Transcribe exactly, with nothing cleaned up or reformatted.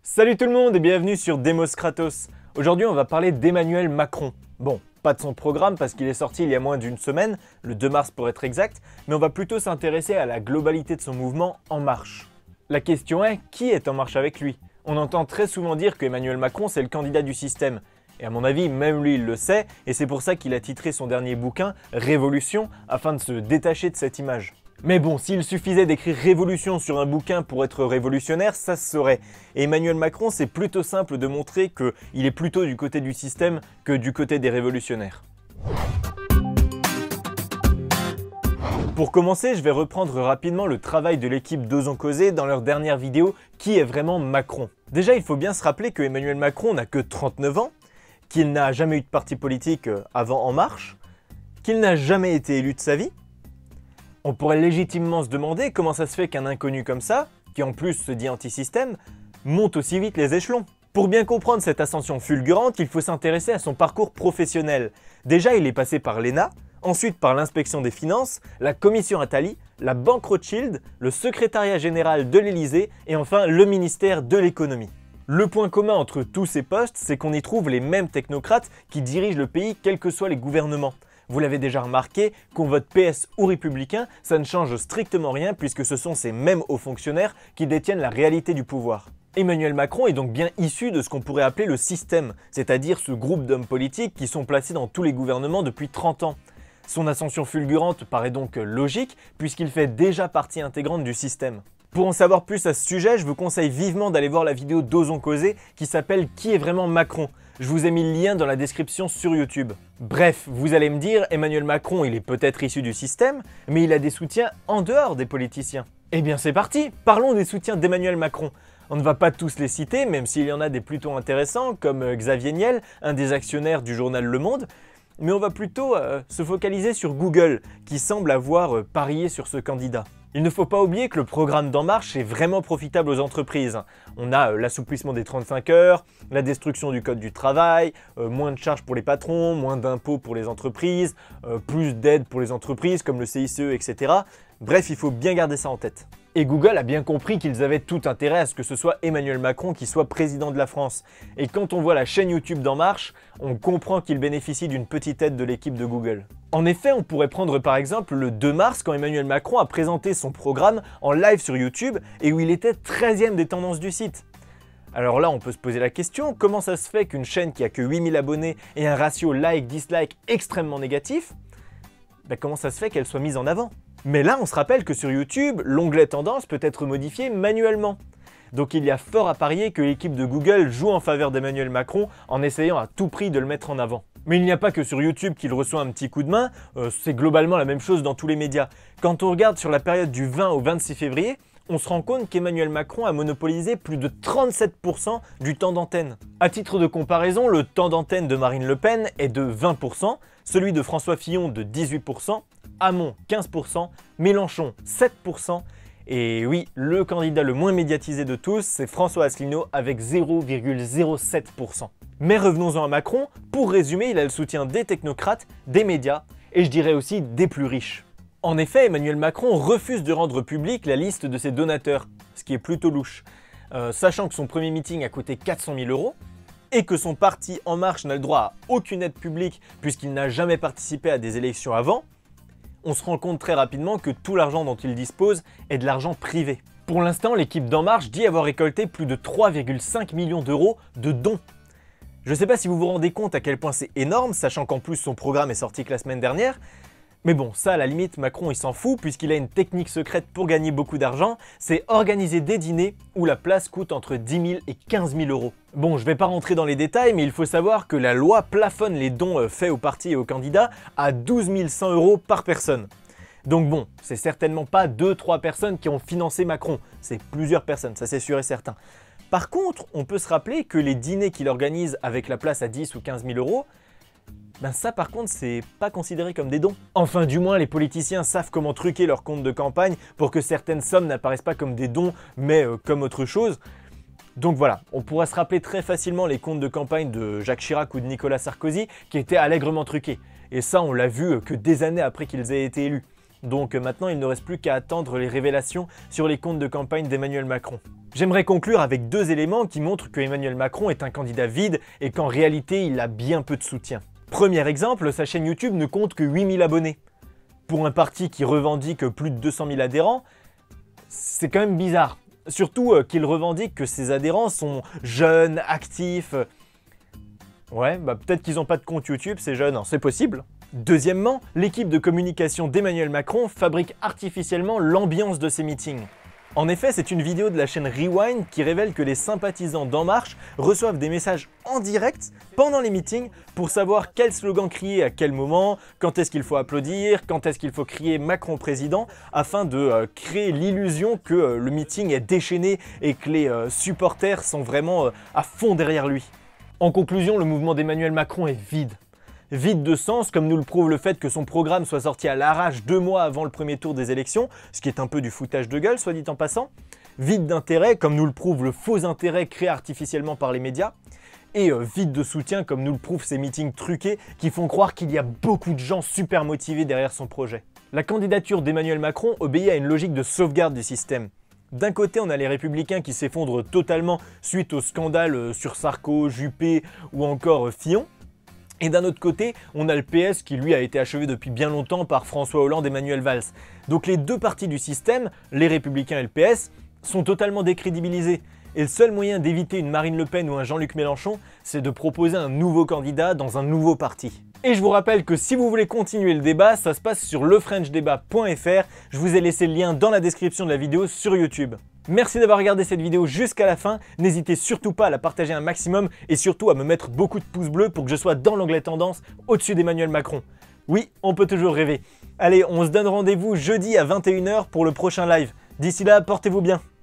Salut tout le monde et bienvenue sur Demos Kratos. Aujourd'hui on va parler d'Emmanuel Macron. Bon, pas de son programme parce qu'il est sorti il y a moins d'une semaine, le deux mars pour être exact, mais on va plutôt s'intéresser à la globalité de son mouvement En Marche. La question est, qui est en marche avec lui? On entend très souvent dire qu'Emmanuel Macron c'est le candidat du système. Et à mon avis, même lui il le sait, et c'est pour ça qu'il a titré son dernier bouquin « Révolution » afin de se détacher de cette image. Mais bon, s'il suffisait d'écrire Révolution sur un bouquin pour être révolutionnaire, ça se saurait. Et Emmanuel Macron, c'est plutôt simple de montrer qu'il est plutôt du côté du système que du côté des révolutionnaires. Pour commencer, je vais reprendre rapidement le travail de l'équipe d'Osons Causer dans leur dernière vidéo « Qui est vraiment Macron ?» Déjà, il faut bien se rappeler que Emmanuel Macron n'a que trente-neuf ans, qu'il n'a jamais eu de parti politique avant En Marche, qu'il n'a jamais été élu de sa vie. On pourrait légitimement se demander comment ça se fait qu'un inconnu comme ça, qui en plus se dit anti-système, monte aussi vite les échelons. Pour bien comprendre cette ascension fulgurante, il faut s'intéresser à son parcours professionnel. Déjà, il est passé par l'E N A, ensuite par l'inspection des finances, la commission Attali, la banque Rothschild, le secrétariat général de l'Élysée et enfin le ministère de l'économie. Le point commun entre tous ces postes, c'est qu'on y trouve les mêmes technocrates qui dirigent le pays quels que soient les gouvernements. Vous l'avez déjà remarqué, qu'on vote P S ou républicain, ça ne change strictement rien puisque ce sont ces mêmes hauts fonctionnaires qui détiennent la réalité du pouvoir. Emmanuel Macron est donc bien issu de ce qu'on pourrait appeler le système, c'est-à-dire ce groupe d'hommes politiques qui sont placés dans tous les gouvernements depuis trente ans. Son ascension fulgurante paraît donc logique puisqu'il fait déjà partie intégrante du système. Pour en savoir plus à ce sujet, je vous conseille vivement d'aller voir la vidéo d'Osons Causer qui s'appelle « Qui est vraiment Macron ?» Je vous ai mis le lien dans la description sur YouTube. Bref, vous allez me dire, Emmanuel Macron, il est peut-être issu du système, mais il a des soutiens en dehors des politiciens. Eh bien c'est parti, parlons des soutiens d'Emmanuel Macron. On ne va pas tous les citer, même s'il y en a des plutôt intéressants, comme Xavier Niel, un des actionnaires du journal Le Monde, mais on va plutôt euh, se focaliser sur Google, qui semble avoir euh, parié sur ce candidat. Il ne faut pas oublier que le programme d'En Marche est vraiment profitable aux entreprises. On a euh, l'assouplissement des trente-cinq heures, la destruction du code du travail, euh, moins de charges pour les patrons, moins d'impôts pour les entreprises, euh, plus d'aides pour les entreprises comme le C I C E, et cetera. Bref, il faut bien garder ça en tête. Et Google a bien compris qu'ils avaient tout intérêt à ce que ce soit Emmanuel Macron qui soit président de la France. Et quand on voit la chaîne YouTube d'En Marche, on comprend qu'il bénéficie d'une petite aide de l'équipe de Google. En effet, on pourrait prendre par exemple le deux mars quand Emmanuel Macron a présenté son programme en live sur YouTube et où il était treizième des tendances du site. Alors là, on peut se poser la question, comment ça se fait qu'une chaîne qui a que huit mille abonnés et un ratio like-dislike extrêmement négatif, ben comment ça se fait qu'elle soit mise en avant? Mais là, on se rappelle que sur YouTube, l'onglet tendance peut être modifié manuellement. Donc il y a fort à parier que l'équipe de Google joue en faveur d'Emmanuel Macron en essayant à tout prix de le mettre en avant. Mais il n'y a pas que sur YouTube qu'il reçoit un petit coup de main, euh, c'est globalement la même chose dans tous les médias. Quand on regarde sur la période du vingt au vingt-six février, on se rend compte qu'Emmanuel Macron a monopolisé plus de trente-sept pour cent du temps d'antenne. À titre de comparaison, le temps d'antenne de Marine Le Pen est de vingt pour cent, celui de François Fillon de dix-huit pour cent, Hamon quinze pour cent, Mélenchon sept pour cent, et oui, le candidat le moins médiatisé de tous, c'est François Asselineau avec zéro virgule zéro sept pour cent. Mais revenons-en à Macron, pour résumer, il a le soutien des technocrates, des médias, et je dirais aussi des plus riches. En effet, Emmanuel Macron refuse de rendre publique la liste de ses donateurs, ce qui est plutôt louche, euh, sachant que son premier meeting a coûté quatre cent mille euros, et que son parti En Marche n'a le droit à aucune aide publique puisqu'il n'a jamais participé à des élections avant, on se rend compte très rapidement que tout l'argent dont il dispose est de l'argent privé. Pour l'instant, l'équipe d'En Marche dit avoir récolté plus de trois virgule cinq millions d'euros de dons. Je ne sais pas si vous vous rendez compte à quel point c'est énorme, sachant qu'en plus son programme est sorti que la semaine dernière, mais bon, ça à la limite, Macron il s'en fout puisqu'il a une technique secrète pour gagner beaucoup d'argent, c'est organiser des dîners où la place coûte entre dix mille et quinze mille euros. Bon, je vais pas rentrer dans les détails, mais il faut savoir que la loi plafonne les dons faits aux partis et aux candidats à douze mille cent euros par personne. Donc bon, c'est certainement pas deux trois personnes qui ont financé Macron, c'est plusieurs personnes, ça c'est sûr et certain. Par contre, on peut se rappeler que les dîners qu'il organise avec la place à dix ou quinze mille euros, ben ça par contre c'est pas considéré comme des dons. Enfin du moins les politiciens savent comment truquer leur compte de campagne pour que certaines sommes n'apparaissent pas comme des dons mais euh, comme autre chose. Donc voilà, on pourra se rappeler très facilement les comptes de campagne de Jacques Chirac ou de Nicolas Sarkozy qui étaient allègrement truqués. Et ça on l'a vu que des années après qu'ils aient été élus. Donc maintenant, il ne reste plus qu'à attendre les révélations sur les comptes de campagne d'Emmanuel Macron. J'aimerais conclure avec deux éléments qui montrent que Emmanuel Macron est un candidat vide et qu'en réalité, il a bien peu de soutien. Premier exemple, sa chaîne YouTube ne compte que huit mille abonnés. Pour un parti qui revendique plus de deux cent mille adhérents, c'est quand même bizarre. Surtout euh, qu'il revendique que ses adhérents sont jeunes, actifs. Ouais, bah peut-être qu'ils n'ont pas de compte YouTube, ces jeunes, hein, c'est possible. Deuxièmement, l'équipe de communication d'Emmanuel Macron fabrique artificiellement l'ambiance de ses meetings. En effet, c'est une vidéo de la chaîne Rewind qui révèle que les sympathisants d'En Marche reçoivent des messages en direct pendant les meetings pour savoir quel slogan crier à quel moment, quand est-ce qu'il faut applaudir, quand est-ce qu'il faut crier Macron président, afin de euh, créer l'illusion que euh, le meeting est déchaîné et que les euh, supporters sont vraiment euh, à fond derrière lui. En conclusion, le mouvement d'Emmanuel Macron est vide. Vide de sens, comme nous le prouve le fait que son programme soit sorti à l'arrache deux mois avant le premier tour des élections, ce qui est un peu du foutage de gueule, soit dit en passant. Vide d'intérêt, comme nous le prouve le faux intérêt créé artificiellement par les médias. Et euh, vide de soutien, comme nous le prouvent ces meetings truqués qui font croire qu'il y a beaucoup de gens super motivés derrière son projet. La candidature d'Emmanuel Macron obéit à une logique de sauvegarde du système. D'un côté, on a les Républicains qui s'effondrent totalement suite au scandale sur Sarko, Juppé ou encore Fillon. Et d'un autre côté, on a le P S qui lui a été achevé depuis bien longtemps par François Hollande et Manuel Valls. Donc les deux partis du système, les Républicains et le P S, sont totalement décrédibilisés. Et le seul moyen d'éviter une Marine Le Pen ou un Jean-Luc Mélenchon, c'est de proposer un nouveau candidat dans un nouveau parti. Et je vous rappelle que si vous voulez continuer le débat, ça se passe sur le french débat point f r. Je vous ai laissé le lien dans la description de la vidéo sur YouTube. Merci d'avoir regardé cette vidéo jusqu'à la fin. N'hésitez surtout pas à la partager un maximum et surtout à me mettre beaucoup de pouces bleus pour que je sois dans l'onglet tendance au-dessus d'Emmanuel Macron. Oui, on peut toujours rêver. Allez, on se donne rendez-vous jeudi à vingt et une heures pour le prochain live. D'ici là, portez-vous bien.